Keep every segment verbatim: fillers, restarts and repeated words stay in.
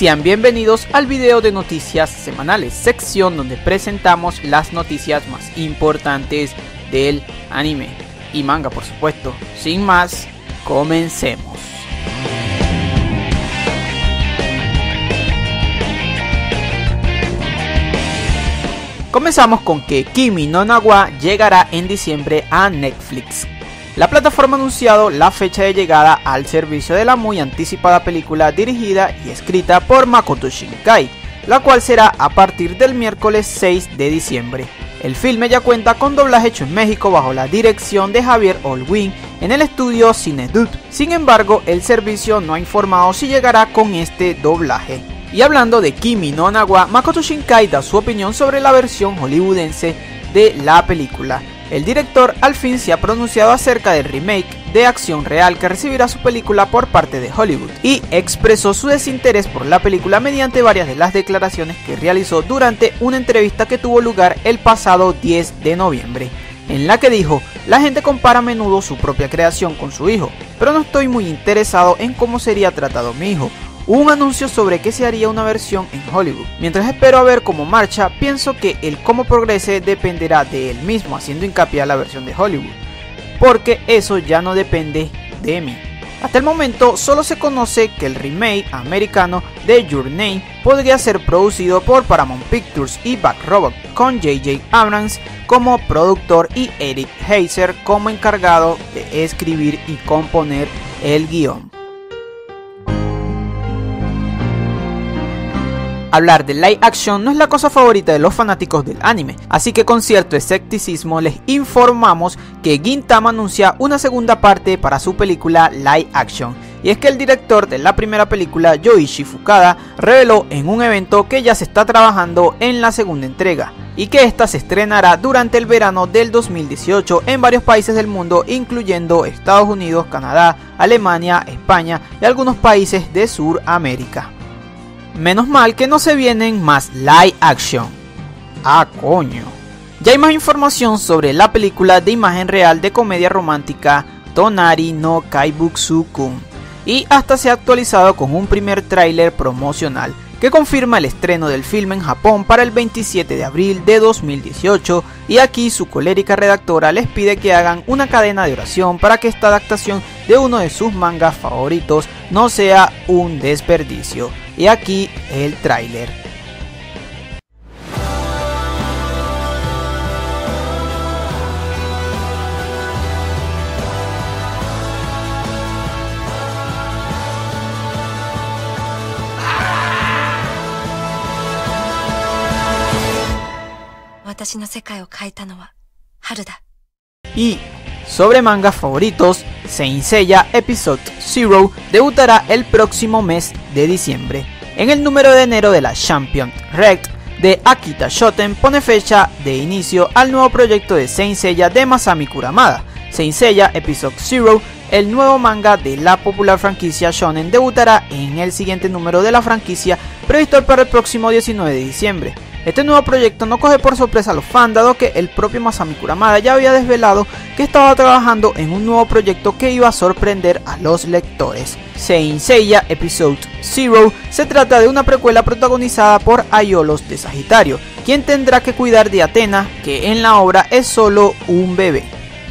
Sean bienvenidos al video de noticias semanales, sección donde presentamos las noticias más importantes del anime y manga, por supuesto. Sin más, comencemos. Comenzamos con que Kimi no Na wa llegará en diciembre a Netflix. La plataforma ha anunciado la fecha de llegada al servicio de la muy anticipada película dirigida y escrita por Makoto Shinkai, la cual será a partir del miércoles seis de diciembre. El filme ya cuenta con doblaje hecho en México bajo la dirección de Javier Olguín en el estudio Cinedud. Sin embargo, el servicio no ha informado si llegará con este doblaje. Y hablando de Kimi no Na wa, Makoto Shinkai da su opinión sobre la versión hollywoodense de la película. El director al fin se ha pronunciado acerca del remake de acción real que recibirá su película por parte de Hollywood y expresó su desinterés por la película mediante varias de las declaraciones que realizó durante una entrevista que tuvo lugar el pasado diez de noviembre, en la que dijo: "La gente compara a menudo su propia creación con su hijo, pero no estoy muy interesado en cómo sería tratado mi hijo. Un anuncio sobre que se haría una versión en Hollywood. Mientras espero a ver cómo marcha, pienso que el cómo progrese dependerá de él mismo", haciendo hincapié a la versión de Hollywood, porque eso ya no depende de mí. Hasta el momento solo se conoce que el remake americano de Your Name podría ser producido por Paramount Pictures y Back Robot, con J J Abrams como productor y Eric Heiser como encargado de escribir y componer el guión. Hablar de live action no es la cosa favorita de los fanáticos del anime, así que con cierto escepticismo les informamos que Gintama anuncia una segunda parte para su película live action. Y es que el director de la primera película, Yoichi Fukada, reveló en un evento que ya se está trabajando en la segunda entrega y que esta se estrenará durante el verano del dos mil dieciocho en varios países del mundo, incluyendo Estados Unidos, Canadá, Alemania, España y algunos países de Sudamérica. Menos mal que no se vienen más live action. Ah, coño. Ya hay más información sobre la película de imagen real de comedia romántica Tonari no Kaibutsu-kun, y hasta se ha actualizado con un primer tráiler promocional que confirma el estreno del filme en Japón para el veintisiete de abril de dos mil dieciocho, y aquí su colérica redactora les pide que hagan una cadena de oración para que esta adaptación de uno de sus mangas favoritos no sea un desperdicio. Y aquí el tráiler. Y sobre mangas favoritos, Saint Seiya Episode Zero debutará el próximo mes de diciembre. En el número de enero de la Champion Rect de Akita Shoten pone fecha de inicio al nuevo proyecto de Saint Seiya de Masami Kuramada. Saint Seiya Episode Zero, el nuevo manga de la popular franquicia shonen, debutará en el siguiente número de la franquicia, previsto para el próximo diecinueve de diciembre. Este nuevo proyecto no coge por sorpresa a los fans, dado que el propio Masami Kuramada ya había desvelado que estaba trabajando en un nuevo proyecto que iba a sorprender a los lectores. Saint Seiya Episode Zero se trata de una precuela protagonizada por Aiolos de Sagitario, quien tendrá que cuidar de Athena, que en la obra es solo un bebé.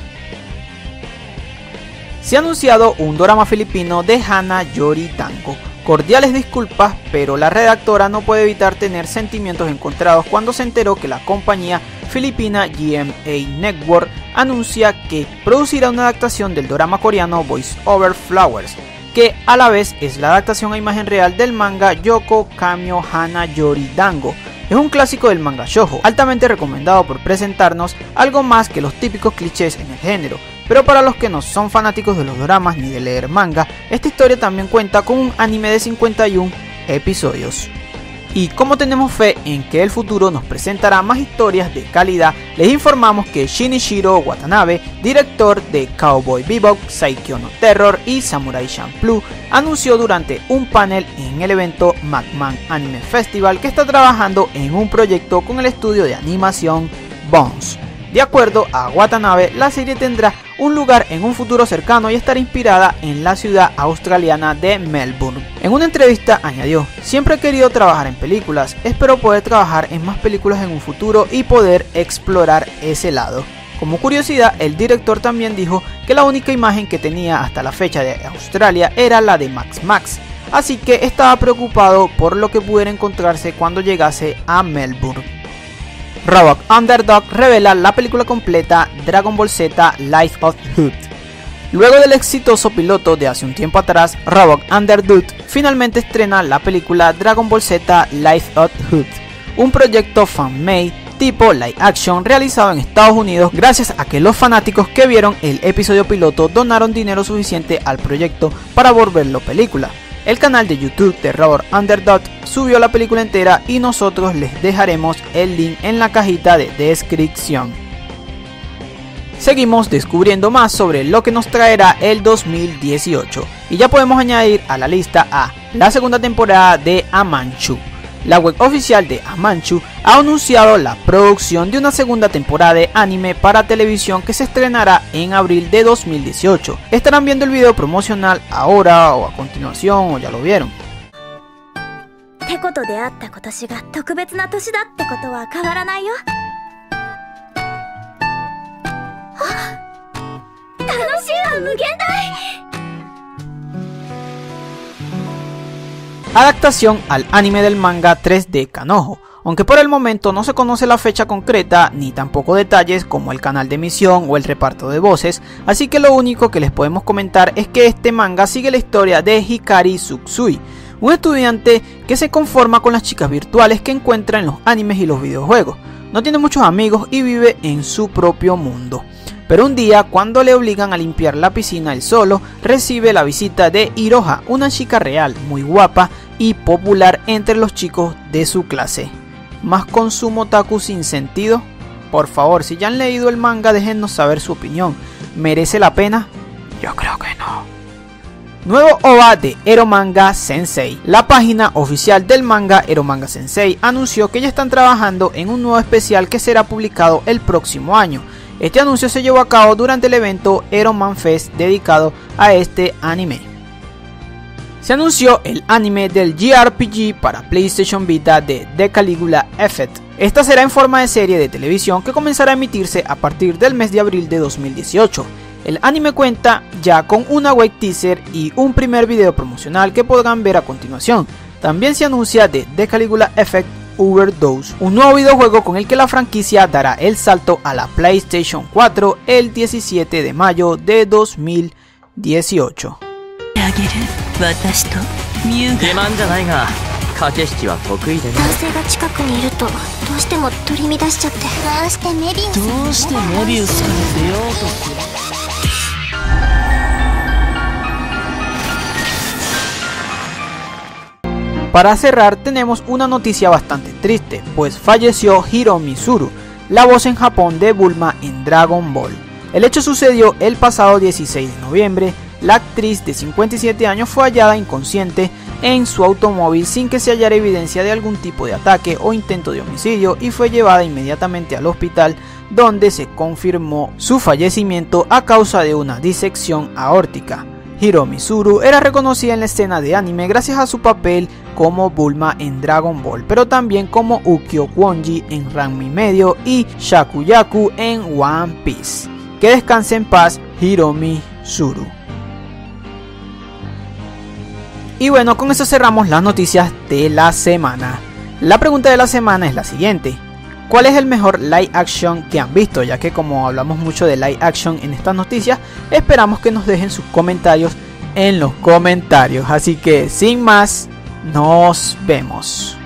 Se ha anunciado un dorama filipino de Hana Yori Dango. Cordiales disculpas, pero la redactora no puede evitar tener sentimientos encontrados cuando se enteró que la compañía filipina G M A Network anuncia que producirá una adaptación del dorama coreano Voice Over Flowers, que a la vez es la adaptación a imagen real del manga Yoko Kamio Hana Yori Dango. Es un clásico del manga shoujo, altamente recomendado por presentarnos algo más que los típicos clichés en el género. Pero para los que no son fanáticos de los doramas ni de leer manga, esta historia también cuenta con un anime de cincuenta y uno episodios. Y como tenemos fe en que el futuro nos presentará más historias de calidad, les informamos que Shinichiro Watanabe, director de Cowboy Bebop, Saikyo no Terror y Samurai Champloo, anunció durante un panel en el evento Madman Anime Festival que está trabajando en un proyecto con el estudio de animación Bones. De acuerdo a Watanabe, la serie tendrá un lugar en un futuro cercano y estará inspirada en la ciudad australiana de Melbourne. En una entrevista añadió: siempre he querido trabajar en películas, espero poder trabajar en más películas en un futuro y poder explorar ese lado. Como curiosidad, el director también dijo que la única imagen que tenía hasta la fecha de Australia era la de Max Max, así que estaba preocupado por lo que pudiera encontrarse cuando llegase a Melbourne. Robot Underdog revela la película completa Dragon Ball Z Life of Hood. Luego del exitoso piloto de hace un tiempo atrás, Robot Underdog finalmente estrena la película Dragon Ball Z Life of Hood, un proyecto fan-made tipo live action realizado en Estados Unidos gracias a que los fanáticos que vieron el episodio piloto donaron dinero suficiente al proyecto para volverlo película. El canal de YouTube de Robot Underdog subió la película entera y nosotros les dejaremos el link en la cajita de descripción. Seguimos descubriendo más sobre lo que nos traerá el dos mil dieciocho y ya podemos añadir a la lista a la segunda temporada de Amanchu. La web oficial de Amanchu ha anunciado la producción de una segunda temporada de anime para televisión que se estrenará en abril de dos mil dieciocho. Estarán viendo el video promocional ahora o a continuación o ya lo vieron. Adaptación al anime del manga tres D Kanojo, aunque por el momento no se conoce la fecha concreta ni tampoco detalles como el canal de emisión o el reparto de voces, así que lo único que les podemos comentar es que este manga sigue la historia de Hikari Tsutsui, un estudiante que se conforma con las chicas virtuales que encuentra en los animes y los videojuegos. No tiene muchos amigos y vive en su propio mundo. Pero un día, cuando le obligan a limpiar la piscina él solo, recibe la visita de Hiroha, una chica real, muy guapa y popular entre los chicos de su clase. ¿Más consumo otaku sin sentido? Por favor, si ya han leído el manga, déjennos saber su opinión. ¿Merece la pena? Yo creo que no. Nuevo O V A de Eromanga Sensei. La página oficial del manga Eromanga Sensei anunció que ya están trabajando en un nuevo especial que será publicado el próximo año. Este anuncio se llevó a cabo durante el evento Eroman Fest dedicado a este anime. Se anunció el anime del J R P G para PlayStation Vita de The Caligula Effect. Esta será en forma de serie de televisión que comenzará a emitirse a partir del mes de abril de dos mil dieciocho. El anime cuenta ya con una web teaser y un primer video promocional que podrán ver a continuación. También se anuncia de The Caligula Effect Overdose, un nuevo videojuego con el que la franquicia dará el salto a la PlayStation cuatro el diecisiete de mayo de dos mil dieciocho. Para cerrar tenemos una noticia bastante triste, pues falleció Hiromi Tsuru, la voz en Japón de Bulma en Dragon Ball. El hecho sucedió el pasado dieciséis de noviembre. La actriz de cincuenta y siete años fue hallada inconsciente en su automóvil sin que se hallara evidencia de algún tipo de ataque o intento de homicidio y fue llevada inmediatamente al hospital, donde se confirmó su fallecimiento a causa de una disección aórtica. Hiromi Tsuru era reconocida en la escena de anime gracias a su papel como Bulma en Dragon Ball, pero también como Ukyo Kwonji en Ranma y medio y Shakuyaku en One Piece. Que descanse en paz Hiromi Tsuru. Y bueno, con eso cerramos las noticias de la semana. La pregunta de la semana es la siguiente: ¿cuál es el mejor live action que han visto? Ya que como hablamos mucho de live action en estas noticias, esperamos que nos dejen sus comentarios en los comentarios. Así que sin más, nos vemos.